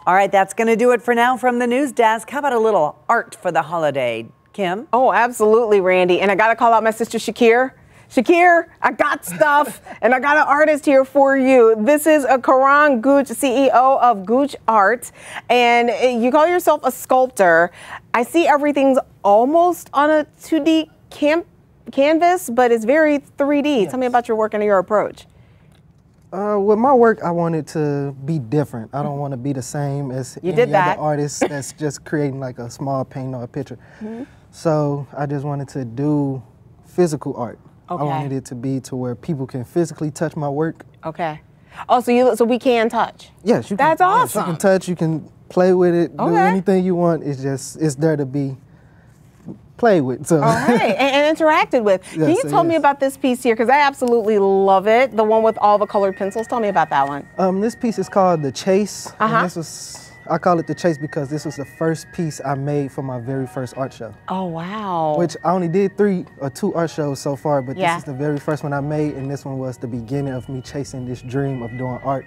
All right, that's going to do it for now from the news desk. How about a little art for the holiday, Kim? Oh, absolutely, Randy. And I got to call out my sister Shakir. Shakir, I got stuff, and I got an artist here for you. This is Karan Gooch, CEO of Gooch Art, and you call yourself a sculptor. I see everything's almost on a 2D canvas, but it's very 3D. Yes. Tell me about your work and your approach. With my work, I want it to be different. I don't want to be the same as any other artist that's just creating like a small painting or a picture. So I just wanted to do physical art. I wanted it to be to where people can physically touch my work. Okay. Oh, so we can touch? Yes, you can. That's awesome. Yes, you can touch, you can play with it, do anything you want. It's there to be played with. So. All right, and interacted with. Yes, can you tell me about this piece here? Because I absolutely love it. The one with all the colored pencils. Tell me about that one. This piece is called The Chase. And this was, I call it The Chase because this was the first piece I made for my very first art show. Oh, wow. Which I only did 3 or 2 art shows so far, but this is the very first one I made, and this one was the beginning of me chasing this dream of doing art.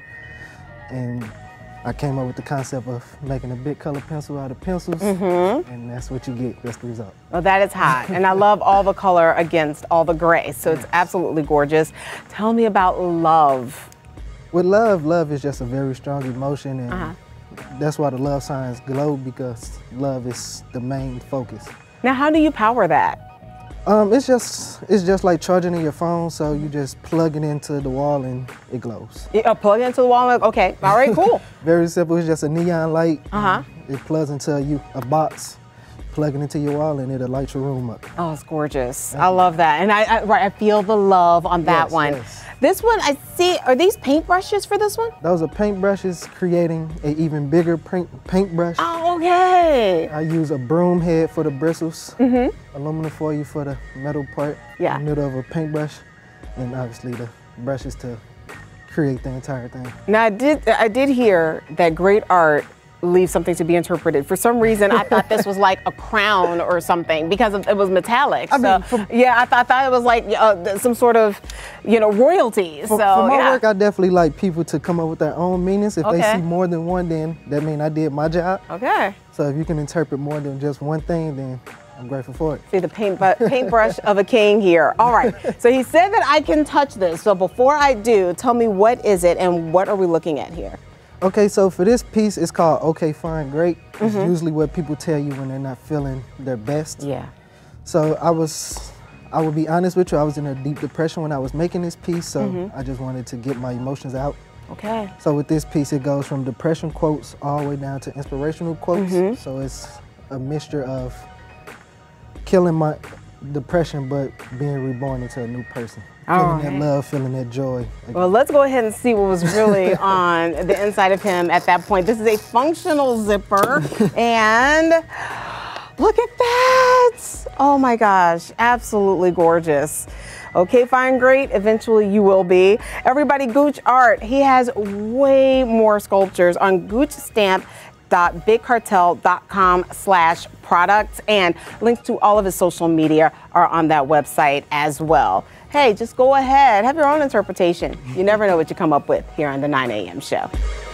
And I came up with the concept of making a big color pencil out of pencils, and that's what you get. That's the result. Well, that is hot, and I love all the color against all the gray, so it's absolutely gorgeous. Tell me about love. With love is just a very strong emotion, and that's why the love signs glow, because love is the main focus. Now, how do you power that? It's just like charging in your phone, so you just plug it into the wall and it glows. Plug it into the wall, okay, all right, cool. Very simple, it's just a neon light. It plugs into a box, plug it into your wall, and it'll light your room up. Oh, it's gorgeous. I love that, and I feel the love on that one. Yes. This one, I see, are these paintbrushes for this one? Those are paintbrushes creating an even bigger paintbrush. Oh, okay. I use a broom head for the bristles, aluminum foil for the metal part, in the middle of a paintbrush, and obviously the brushes to create the entire thing. Now, I did hear that great art leaves something to be interpreted. For some reason, I thought this was like a crown or something because it was metallic. I thought it was like some sort of, royalty. For my work, I definitely like people to come up with their own meanings. If they see more than one, then that means I did my job. Okay. So if you can interpret more than just one thing, then I'm grateful for it. See the paintbrush of a king here. All right. So he said that I can touch this. So before I do, tell me what is it and what are we looking at here? Okay, so for this piece, it's called Okay, Fine, Great. It's usually what people tell you when they're not feeling their best. Yeah. So I will be honest with you, I was in a deep depression when I was making this piece, so I just wanted to get my emotions out. Okay. So with this piece, it goes from depression quotes all the way down to inspirational quotes. So it's a mixture of killing my depression, but being reborn into a new person. Feeling that love, feeling that joy. Well, let's go ahead and see what was really on the inside of him at that point. This is a functional zipper, and look at that. Oh my gosh, absolutely gorgeous. Okay, fine, great. Eventually you will be. Everybody, Gooch Art, he has way more sculptures on goochstamp.bigcartel.com/products, and links to all of his social media are on that website as well. Hey, just go ahead, have your own interpretation. You never know what you come up with here on the 9 a.m. show.